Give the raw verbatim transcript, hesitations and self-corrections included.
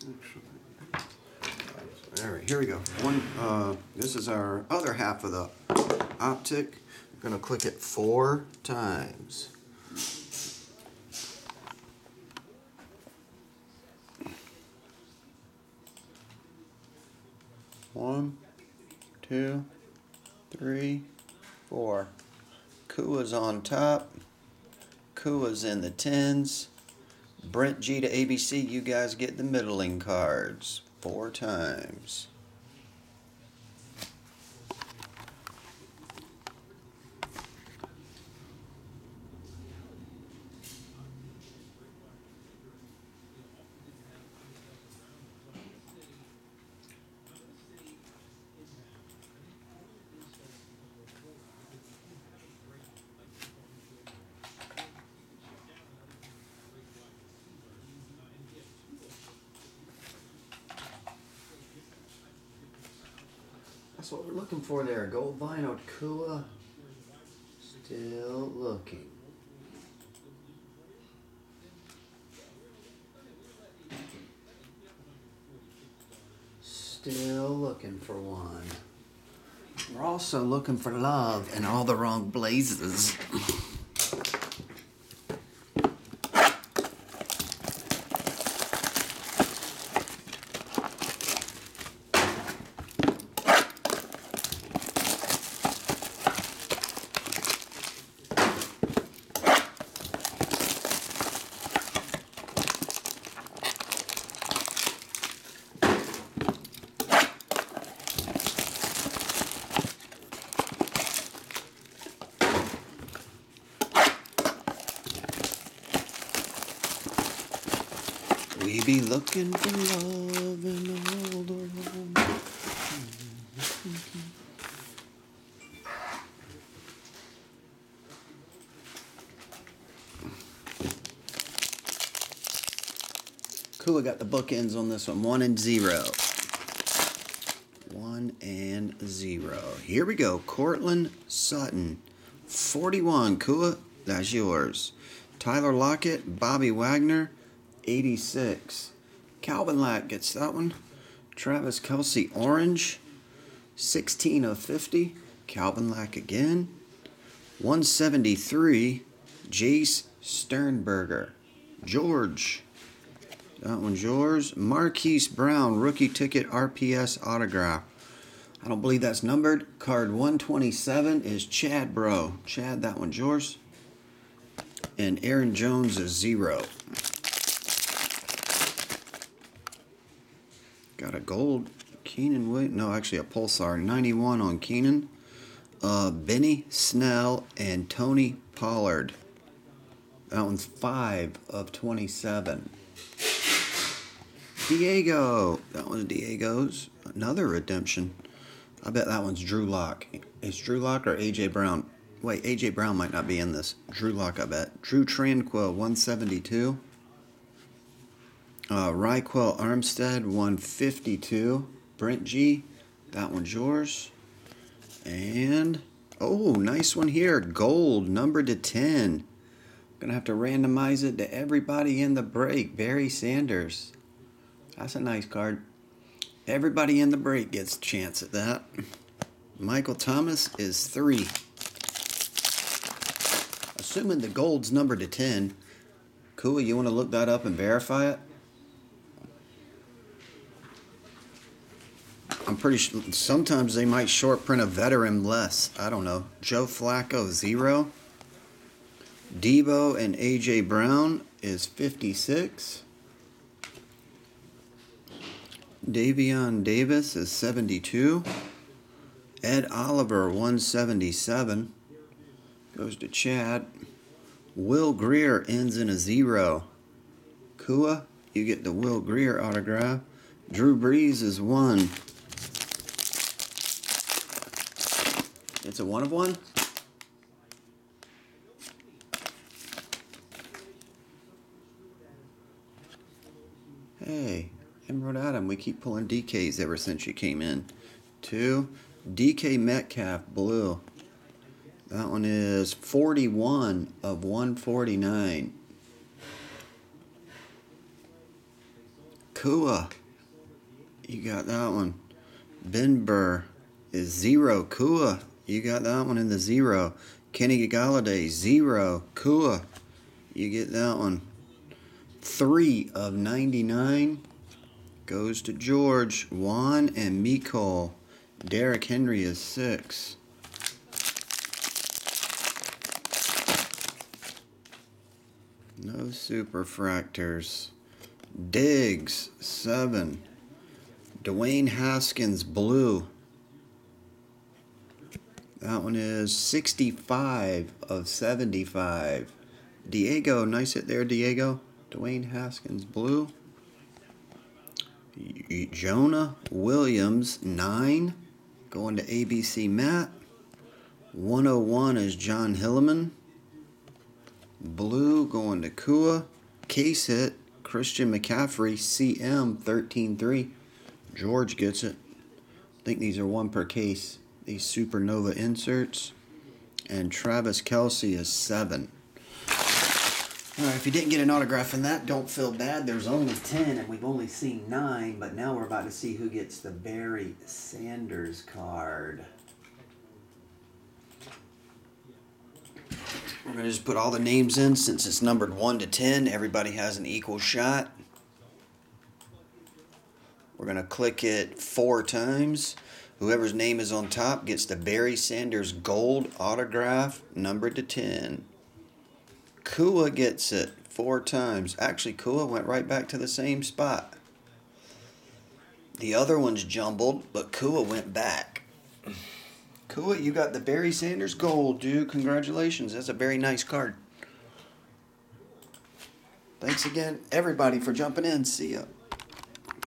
All right, here we go. One. Uh, this is our other half of the optic. I'm gonna click it four times. One, two, three, four. Kua's on top. Kua's in the tens. Brent G to A B C, you guys get the middling cards. Four times. That's what we're looking for there. Gold vinyl Kua. Still looking. Still looking for one. We're also looking for love in all the wrong blazes. We be looking for love in all the wrong. Kua got the bookends on this one. One and zero. One and zero. Here we go. Cortland Sutton. forty-one. Kua, that's yours. Tyler Lockett. Bobby Wagner. eighty-six. Calvin Lack gets that one. Travis Kelce Orange. sixteen of fifty. Calvin Lack again. one seventy-three. Jace Sternberger. George. That one's yours. Marquise Brown, rookie ticket R P S autograph. I don't believe that's numbered. Card one twenty-seven is Chad Bro. Chad, that one's yours. And Aaron Jones is zero. Got a gold Keenan Williams. No, actually a Pulsar. ninety-one on Keenan. Uh, Benny Snell and Tony Pollard. That one's five of twenty-seven. Diego. That one's Diego's. Another redemption. I bet that one's Drew Lock. It's Drew Lock or A J Brown? Wait, A J Brown might not be in this. Drew Lock, I bet. Drew Tranquil, one seventy-two. Uh, Raquel Armstead, one fifty-two. Brent G. That one's yours. And, oh, nice one here. Gold, numbered to ten. Gonna have to randomize it to everybody in the break. Barry Sanders. That's a nice card. Everybody in the break gets a chance at that. Michael Thomas is three. Assuming the gold's numbered to ten. Cool, you want to look that up and verify it? I'm pretty sure sometimes they might short print a veteran less. I don't know. Joe Flacco, zero. Debo and A J Brown is fifty-six. Davion Davis is seventy-two. Ed Oliver, one seventy-seven. Goes to Chad. Will Greer ends in a zero. Kua, you get the Will Greer autograph. Drew Brees is one. It's a one of one? Hey, Emerald Adam, we keep pulling D Ks ever since you came in. Two, D K Metcalf, blue. That one is forty-one of one forty-nine. Kua, you got that one. Ben Burr is zero. Kua, you got that one in the zero. Kenny Galladay, zero. Kua, you get that one. Three of ninety-nine goes to George. Juan and Mikol. Derrick Henry is six. No superfractors. Diggs, seven. Dwayne Haskins, blue. That one is sixty-five of seventy-five. Diego, nice hit there, Diego. Dwayne Haskins, blue. Jonah Williams, nine. Going to A B C Matt. one oh one is John Hilleman. Blue going to Kua. Case hit, Christian McCaffrey, C M, thirteen three. George gets it. I think these are one per case. These Supernova inserts. And Travis Kelce is seven. Alright, if you didn't get an autograph in that, don't feel bad. There's only ten, and we've only seen nine. But now we're about to see who gets the Barry Sanders card. We're going to just put all the names in since it's numbered one to ten. Everybody has an equal shot. We're going to click it four times. Whoever's name is on top gets the Barry Sanders gold autograph numbered to ten. Kua gets it four times. Actually, Kua went right back to the same spot. The other one's jumbled, but Kua went back. Kua, you got the Barry Sanders gold, dude. Congratulations. That's a very nice card. Thanks again, everybody, for jumping in. See ya.